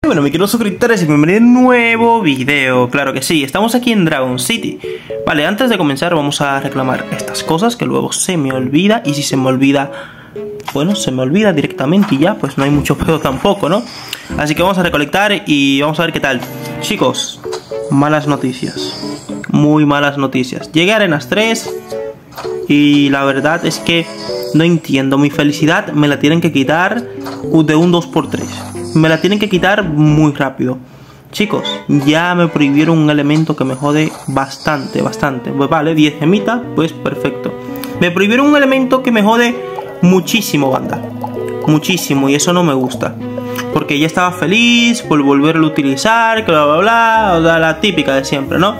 Bueno, mis queridos suscriptores, y bienvenidos a un nuevo video. Claro que sí, estamos aquí en Dragon City. Vale, antes de comenzar vamos a reclamar estas cosas que luego se me olvida. Y si se me olvida, bueno, se me olvida directamente y ya, pues no hay mucho pedo tampoco, ¿no? Así que vamos a recolectar y vamos a ver qué tal. Chicos, malas noticias, muy malas noticias. Llegué a Arenas 3 y la verdad es que no entiendo. Mi felicidad me la tienen que quitar de un 2×3. Me la tienen que quitar muy rápido. Chicos, ya me prohibieron un elemento que me jode bastante. Pues vale, 10 gemitas, pues perfecto. Me prohibieron un elemento que me jode muchísimo, banda. Muchísimo, y eso no me gusta. Porque ya estaba feliz por volverlo a utilizar, bla bla bla, o sea, la típica de siempre, ¿no?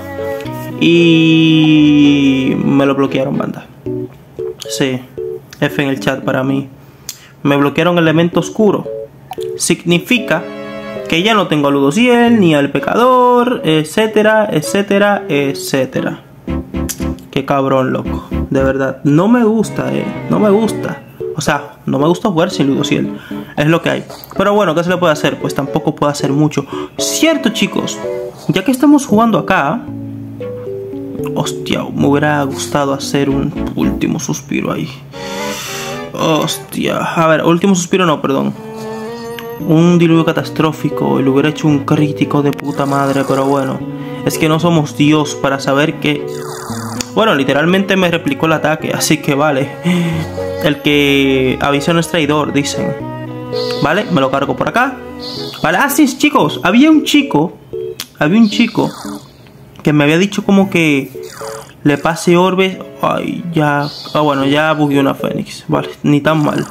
Y me lo bloquearon, banda. Sí, F en el chat para mí. Me bloquearon el elemento oscuro. Significa que ya no tengo a Ludociel, ni al pecador, etcétera, etcétera, etcétera. Qué cabrón, loco. De verdad, no me gusta, no me gusta. O sea, no me gusta jugar sin Ludociel. Es lo que hay. Pero bueno, ¿qué se le puede hacer? Pues tampoco puedo hacer mucho. Cierto, chicos, ya que estamos jugando acá, hostia, me hubiera gustado hacer un último suspiro ahí. Hostia, a ver, último suspiro no, perdón. Un diluvio catastrófico, y le hubiera hecho un crítico de puta madre, pero bueno, es que no somos Dios para saber que... Bueno, literalmente me replicó el ataque, así que vale. El que avisa no es traidor, dicen. Vale, me lo cargo por acá. Vale, sí, chicos, había un chico que me había dicho como que le pase orbes. Ay, ya, bueno, ya bugueó una Fénix. Vale, ni tan mal.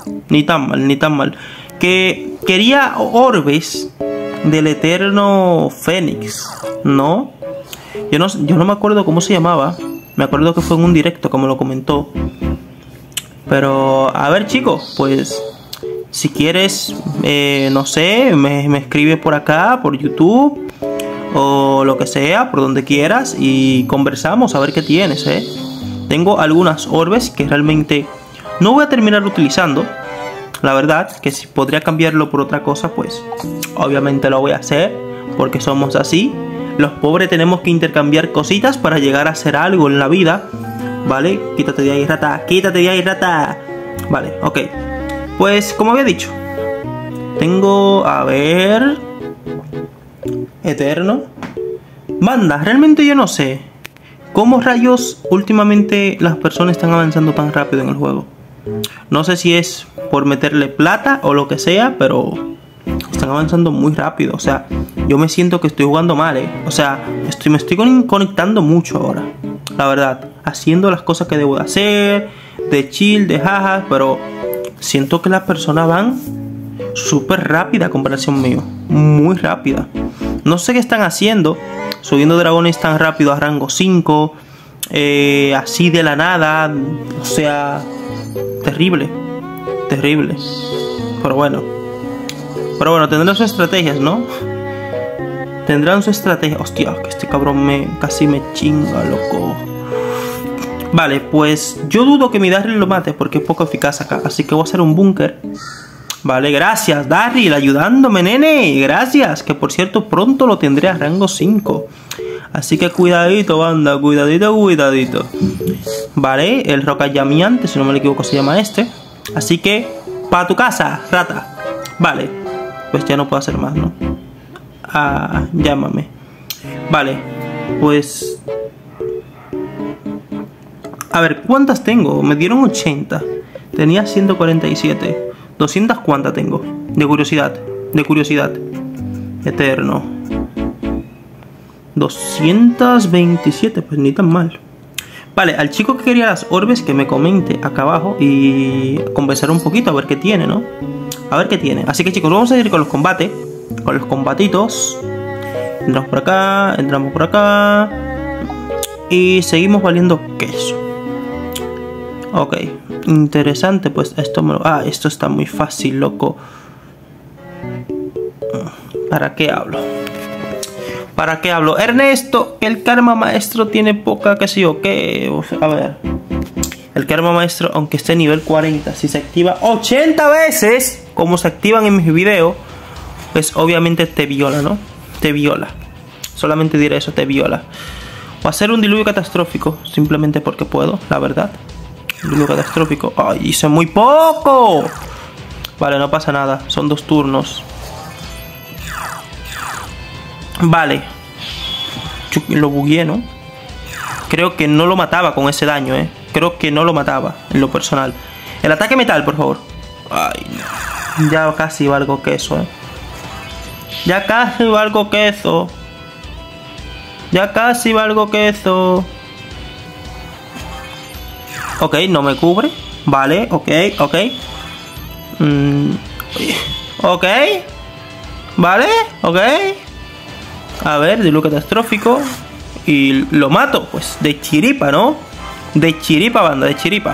Que quería orbes del eterno Fénix, ¿no? Yo no me acuerdo cómo se llamaba. Me acuerdo que fue en un directo, como lo comentó. Pero, a ver, chicos, pues si quieres, no sé, me escribes por acá, por YouTube, o lo que sea, por donde quieras, y conversamos a ver qué tienes, Tengo algunas orbes que realmente no voy a terminar utilizando. La verdad, que si podría cambiarlo por otra cosa, pues obviamente lo voy a hacer, porque somos así. Los pobres tenemos que intercambiar cositas para llegar a hacer algo en la vida. Vale, quítate de ahí, rata, quítate de ahí, rata. Vale, ok. Pues como había dicho, tengo, a ver, Eterno. Banda, realmente yo no sé cómo rayos últimamente las personas están avanzando tan rápido en el juego. No sé si es por meterle plata o lo que sea, pero están avanzando muy rápido. O sea, yo me siento que estoy jugando mal, O sea, me estoy conectando mucho ahora, la verdad, haciendo las cosas que debo de hacer, de chill, de jajas, pero siento que las personas van súper rápida a comparación mío. Muy rápida. No sé qué están haciendo, subiendo dragones tan rápido a rango 5, así de la nada. O sea, terrible. Pero bueno, tendrán sus estrategias, ¿no? Tendrán su estrategia. Hostia, que este cabrón casi me chinga, loco. Vale, pues yo dudo que mi Darryl lo mate, porque es poco eficaz acá. Así que voy a hacer un búnker. Vale, gracias Darryl, ayudándome, nene. Gracias, que por cierto pronto lo tendré a rango 5. Así que cuidadito, banda, cuidadito. Vale, el roca llameante, si no me equivoco se llama este. Así que, pa' tu casa, rata. Vale, pues ya no puedo hacer más, ¿no? Ah, llámame. Vale, pues... A ver, ¿cuántas tengo? Me dieron 80. Tenía 147. 200, ¿cuántas tengo? De curiosidad. Eterno. 227, pues ni tan mal. Vale, al chico que quería las orbes, que me comente acá abajo y conversar un poquito a ver qué tiene, ¿no? A ver qué tiene. Así que chicos, vamos a ir con los combates. Con los combatitos. Entramos por acá. Y seguimos valiendo queso. Ok, interesante, pues esto me lo... Ah, esto está muy fácil, loco. ¿Para qué hablo? Ernesto, el karma maestro tiene poca, qué sé yo, qué... A ver, el karma maestro, aunque esté nivel 40, si se activa 80 veces, como se activan en mis videos, pues obviamente te viola, ¿no? Te viola. Solamente diré eso, te viola. O hacer un diluvio catastrófico, simplemente porque puedo, la verdad. Diluvio catastrófico. ¡Ay, hice muy poco! Vale, no pasa nada, son 2 turnos. Vale. Lo bugueé, ¿no? Creo que no lo mataba con ese daño, Creo que no lo mataba, en lo personal. El ataque metal, por favor. Ay, no. Ya casi valgo queso, Ya casi valgo queso. Ya casi valgo queso. Ok, no me cubre. Vale, ok. Ok. Vale, ok. A ver, diluvio catastrófico. Y lo mato, pues, de chiripa, ¿no? De chiripa, banda, de chiripa.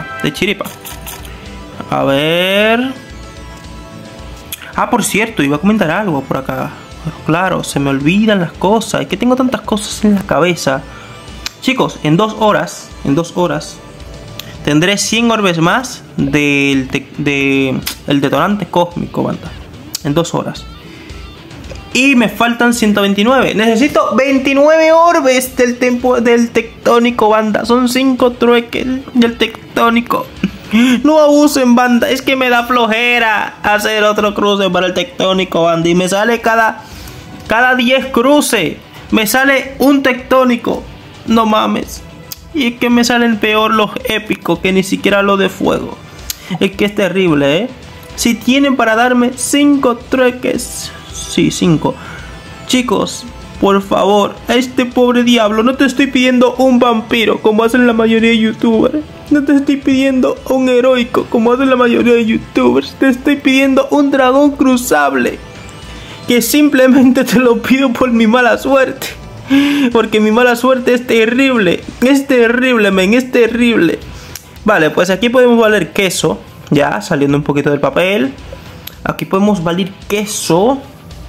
A ver. Ah, por cierto, iba a comentar algo por acá. Pero claro, se me olvidan las cosas. Es que tengo tantas cosas en la cabeza. Chicos, en 2 horas. Tendré 100 orbes más del detonante cósmico, banda. En 2 horas. Y me faltan 129. Necesito 29 orbes del tectónico, banda. Son 5 trueques del tectónico. No abusen, banda. Es que me da flojera hacer otro cruce para el tectónico, banda. Y me sale cada 10 cruces. Me sale un tectónico. No mames. Y es que me salen peor los épicos que ni siquiera los de fuego. Es que es terrible, Si tienen para darme 5 trueques. Sí, 5. Chicos, por favor, a este pobre diablo no te estoy pidiendo un vampiro como hacen la mayoría de youtubers. No te estoy pidiendo un heroico como hacen la mayoría de youtubers. Te estoy pidiendo un dragón cruzable. Que simplemente te lo pido por mi mala suerte. Porque mi mala suerte es terrible. Es terrible, men, es terrible. Vale, pues aquí podemos valer queso. Ya, saliendo un poquito del papel. Aquí podemos valer queso.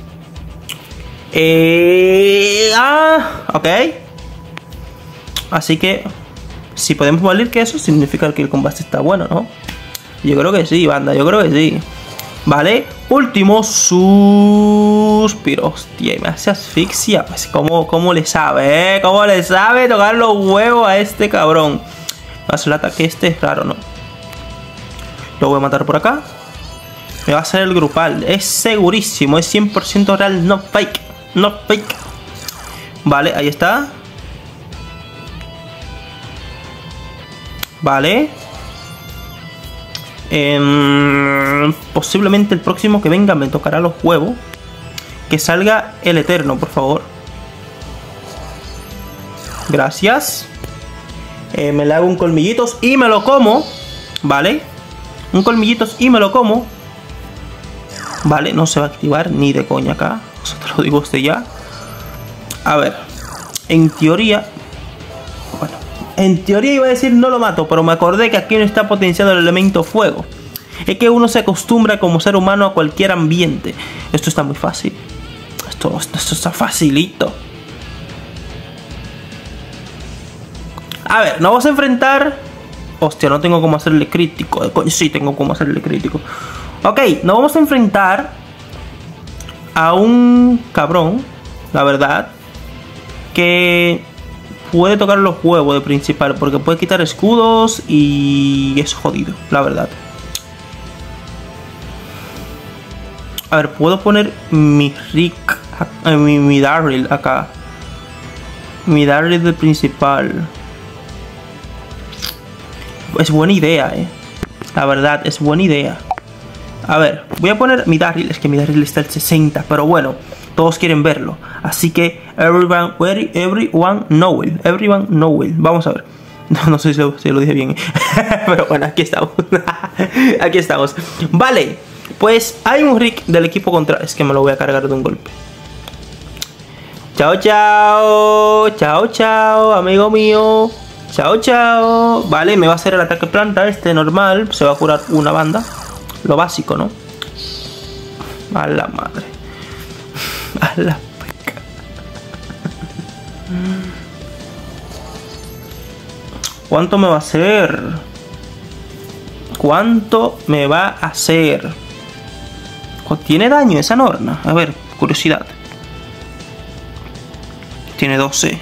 Ok. Así que si podemos valer queso, significa que el combate está bueno, ¿no? Yo creo que sí, banda, yo creo que sí. Vale, último suspiro. Hostia, y me hace asfixia. Pues, ¿cómo le sabe, ¿Cómo le sabe tocar los huevos a este cabrón? Más el ataque este es raro, ¿no? Lo voy a matar por acá. Me va a hacer el grupal. Es segurísimo, es 100% real, no fake. No fake. Vale, ahí está. Vale. Posiblemente el próximo que venga me tocará los huevos. Que salga el Eterno, por favor. Gracias. Me le hago un colmillitos y me lo como. Vale. Un colmillitos y me lo como. Vale, no se va a activar ni de coña acá. Eso te lo digo usted ya. A ver. En teoría... Bueno, en teoría iba a decir no lo mato, pero me acordé que aquí no está potenciado el elemento fuego. Es que uno se acostumbra como ser humano a cualquier ambiente. Esto está muy fácil. Esto está facilito. A ver, nos vamos a enfrentar... Hostia, no tengo cómo hacerle crítico. Sí, tengo cómo hacerle crítico. Ok, nos vamos a enfrentar a un cabrón, la verdad, que puede tocar los huevos de principal, porque puede quitar escudos y es jodido, la verdad. A ver, puedo poner mi Rick, mi Darryl acá. Mi Darryl de principal. Es buena idea, la verdad, es buena idea. A ver, voy a poner mi Darryl. Es que mi Darryl está al 60, pero bueno, todos quieren verlo. Así que everyone know it. Everyone know it. Vamos a ver. No sé si lo dije bien. Pero bueno, aquí estamos. Aquí estamos. Vale, pues hay un Rick del equipo contrario. Es que me lo voy a cargar de un golpe. Chao, chao. Chao, chao, amigo mío. Chao, chao. Vale, me va a hacer el ataque planta este normal. Se va a curar una banda. Lo básico, ¿no? A la madre. A la peca. ¿Cuánto me va a hacer? ¿Cuánto me va a hacer? ¿Tiene daño esa Norna? A ver, curiosidad. Tiene 12.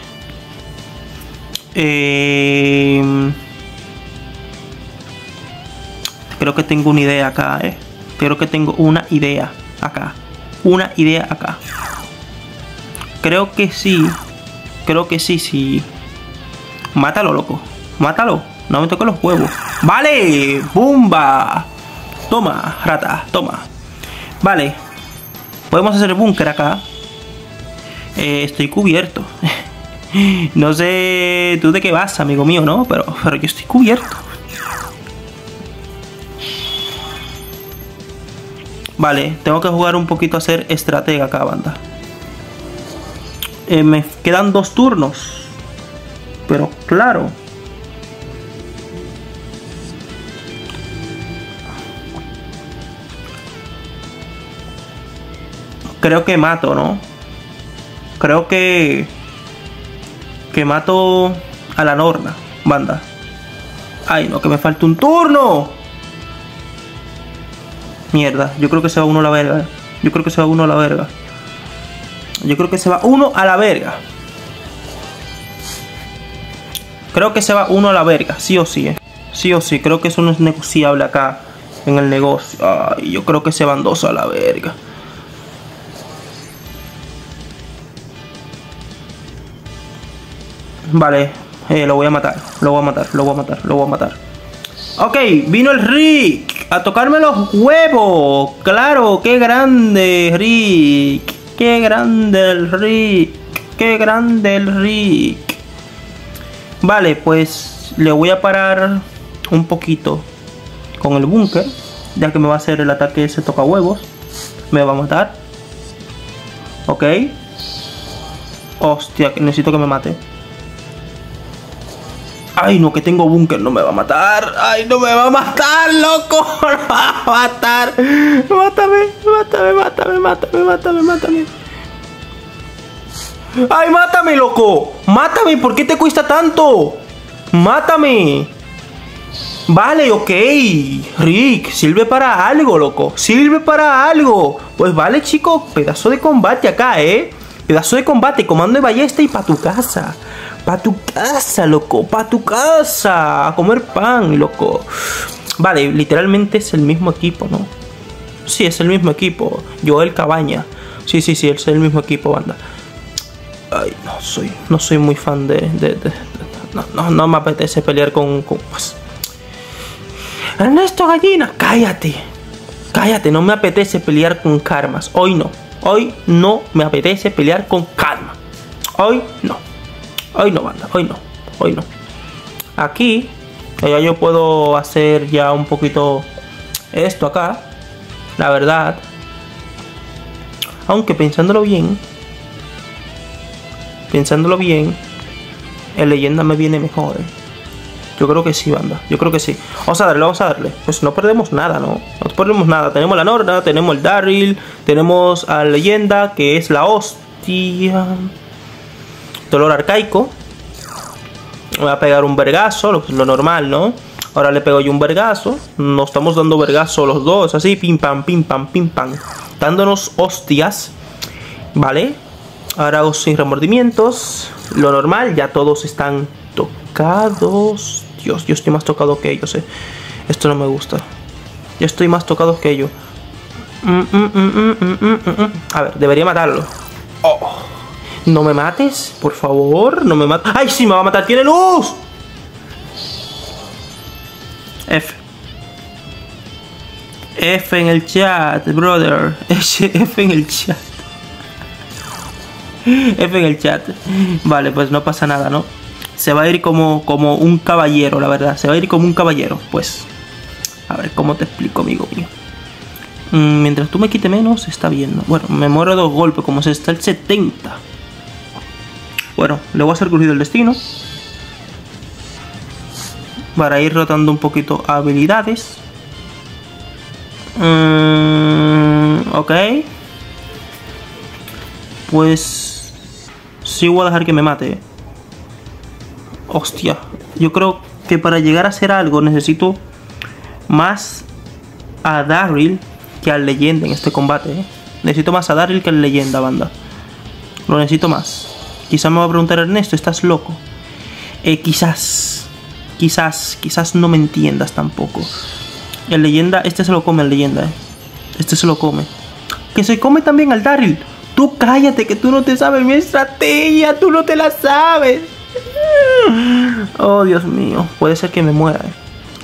Creo que tengo una idea acá, Creo que tengo una idea acá. Una idea acá. Creo que sí. Creo que sí, sí. Mátalo, loco. Mátalo. No me toques los huevos. ¡Vale! ¡Bumba! Toma, rata, toma. Vale. Podemos hacer el búnker acá. Estoy cubierto. No sé tú de qué vas, amigo mío, ¿no? Pero yo estoy cubierto. Vale, tengo que jugar un poquito a ser estratega acá, banda. Me quedan 2 turnos. Pero claro. Creo que mato, ¿no? Creo que mato a la Norna, banda. Ay, no, que me falta un turno. Mierda, yo creo que se va uno a la verga. Yo creo que se va uno a la verga. Yo creo que se va uno a la verga. Creo que se va uno a la verga, sí o sí, Sí o sí, creo que eso no es negociable acá en el negocio. Ay, yo creo que se van 2 a la verga. Vale, lo voy a matar, lo voy a matar, lo voy a matar, lo voy a matar. Ok, vino el Rick a tocarme los huevos. Claro, qué grande Rick. Qué grande el Rick. Qué grande el Rick. Vale, pues le voy a parar un poquito con el búnker, ya que me va a hacer el ataque ese toca huevos. Me va a matar. Ok. Hostia, necesito que me mate. Ay, no, que tengo búnker, no me va a matar. Ay, no me va a matar, loco. No me va a matar. Mátame, mátame, mátame, mátame, mátame, mátame. Ay, mátame, loco. Mátame, ¿por qué te cuesta tanto? Mátame. Vale, ok. Rick, sirve para algo, loco. Sirve para algo. Pues vale, chicos, pedazo de combate acá, Pedazo de combate, comando de ballesta y pa' tu casa. Pa' tu casa, loco, pa' tu casa. A comer pan, loco. Vale, literalmente es el mismo equipo, ¿no? Sí, es el mismo equipo. Joel Cabaña. Sí, es el mismo equipo, banda. Ay, no soy muy fan no me apetece pelear con pues. Ernesto Gallina, cállate. Cállate, no me apetece pelear con karmas. Hoy no. Hoy no me apetece pelear con karma. Hoy no. Hoy no, banda, hoy no, hoy no. Aquí, ya yo puedo hacer ya un poquito esto acá, la verdad. Aunque pensándolo bien, el leyenda me viene mejor, Yo creo que sí, banda, yo creo que sí. Vamos a darle, Pues no perdemos nada, ¿no? No perdemos nada. Tenemos la Norna, tenemos el Darryl, tenemos a la leyenda, que es la hostia. Dolor arcaico. Me voy a pegar un vergazo, lo normal, ¿no? Ahora le pego yo un vergazo. Nos estamos dando vergazo los dos, así, pim pam, pim pam, pim pam. Dándonos hostias. Vale. Ahora hago sin remordimientos. Lo normal, ya todos están tocados. Dios, yo estoy más tocado que ellos, Esto no me gusta. Yo estoy más tocado que ellos. A ver, debería matarlo. Oh. No me mates, por favor, no me mates. ¡Ay, sí, me va a matar! ¡Tiene luz! F en el chat, brother. F en el chat. F en el chat. Vale, pues no pasa nada, ¿no? Se va a ir como un caballero, la verdad. Se va a ir como un caballero, pues. A ver, ¿cómo te explico, amigo mío? Mientras tú me quites menos, está bien, ¿no? Bueno, me muero de 2 golpes, como se está el 70. Bueno, le voy a hacer crujir el destino. Para ir rotando un poquito habilidades. Ok. Pues sí voy a dejar que me mate. Hostia. Yo creo que para llegar a hacer algo necesito más a Darryl que al leyenda en este combate, ¿eh? Necesito más a Daryl que al leyenda, banda. Lo necesito más. Quizás me va a preguntar Ernesto, ¿estás loco? Quizás no me entiendas tampoco. El leyenda, este se lo come el leyenda, ¿eh? Este se lo come. Que se come también al Daryl. Tú cállate, que tú no te sabes mi estrategia, tú no te la sabes. Oh, Dios mío, puede ser que me muera, ¿eh?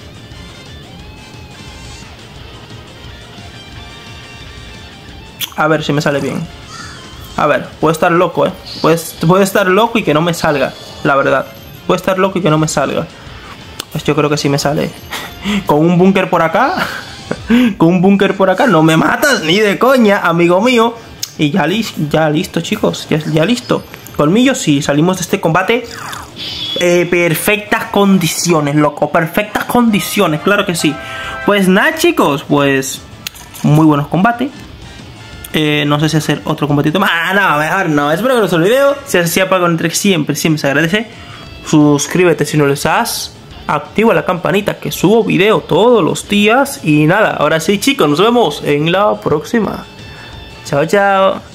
A ver si me sale bien. A ver, puedo estar loco, ¿eh? Puedo estar loco y que no me salga, la verdad. Puedo estar loco y que no me salga. Pues yo creo que sí me sale. Con un búnker por acá. Con un búnker por acá. No me matas ni de coña, amigo mío. Y ya listo, chicos. Ya listo. Colmillos, sí, salimos de este combate. Perfectas condiciones, loco. Perfectas condiciones, claro que sí. Pues nada, chicos. Pues muy buenos combates. No sé si hacer otro combatito más. No, mejor no. Espero que os el video. Si es así, apaga con el siempre se agradece. Suscríbete si no lo has. Activa la campanita que subo video todos los días. Y nada, ahora sí, chicos, nos vemos en la próxima. Chao, chao.